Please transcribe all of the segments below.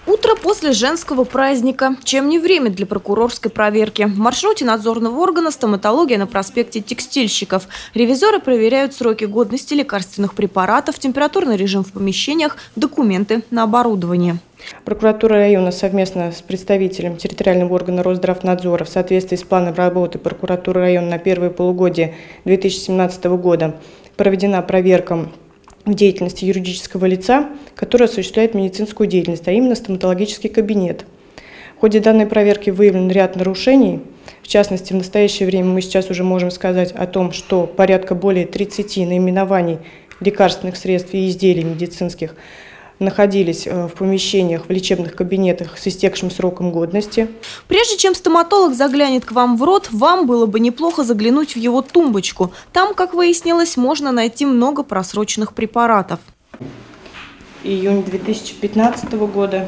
Утро после женского праздника. Чем не время для прокурорской проверки? В маршруте надзорного органа стоматология на проспекте Текстильщиков. Ревизоры проверяют сроки годности лекарственных препаратов, температурный режим в помещениях, документы на оборудование. Прокуратура района совместно с представителем территориального органа Росздравнадзора в соответствии с планом работы прокуратуры района на первое полугодие 2017 года проведена проверка в деятельности юридического лица, которое осуществляет медицинскую деятельность, а именно стоматологический кабинет. В ходе данной проверки выявлен ряд нарушений. В частности, в настоящее время мы сейчас уже можем сказать о том, что порядка более 30 наименований лекарственных средств и изделий медицинских находились в помещениях, в лечебных кабинетах с истекшим сроком годности. Прежде чем стоматолог заглянет к вам в рот, вам было бы неплохо заглянуть в его тумбочку. Там, как выяснилось, можно найти много просроченных препаратов. Июнь 2015 года,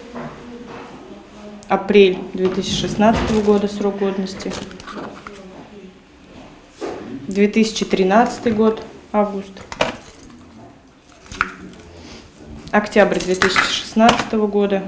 апрель 2016 года срок годности, 2013 год, август. Октябрь 2016 года,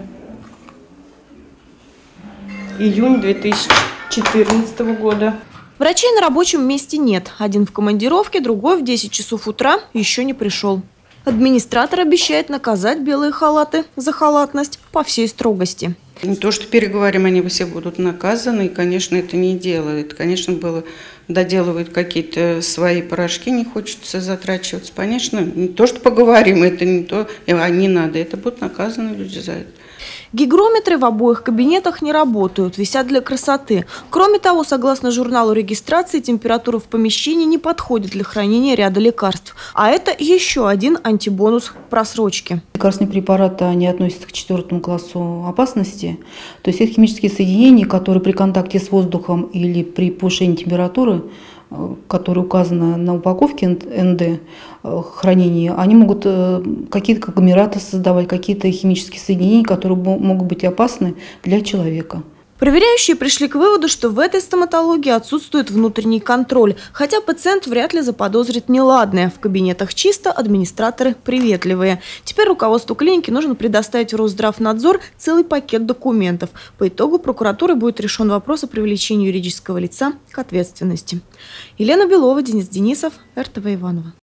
июнь 2014 года. Врачей на рабочем месте нет. Один в командировке, другой в 10 часов утра еще не пришел. Администратор обещает наказать белые халаты за халатность по всей строгости. Не то, что переговорим, они все будут наказаны, и, конечно, это не делают. Конечно, доделывают какие-то свои порошки, не хочется затрачиваться. Конечно, не то, что поговорим, это не то, не надо, это будут наказаны люди за это. Гигрометры в обоих кабинетах не работают, висят для красоты. Кроме того, согласно журналу регистрации, температура в помещении не подходит для хранения ряда лекарств. А это еще один антибонус просрочки. Лекарственные препараты не относятся к 4 классу опасности. То есть это химические соединения, которые при контакте с воздухом или при повышении температуры, которые указаны на упаковке НД хранения, они могут какие-то конгломераты создавать, какие-то химические соединения, которые могут быть опасны для человека. Проверяющие пришли к выводу, что в этой стоматологии отсутствует внутренний контроль, хотя пациент вряд ли заподозрит неладное. В кабинетах чисто, администраторы приветливые. Теперь руководству клиники нужно предоставить в Росздравнадзор целый пакет документов. По итогу прокуратурой будет решен вопрос о привлечении юридического лица к ответственности. Елена Белова, Денис Денисов, РТВ Иваново.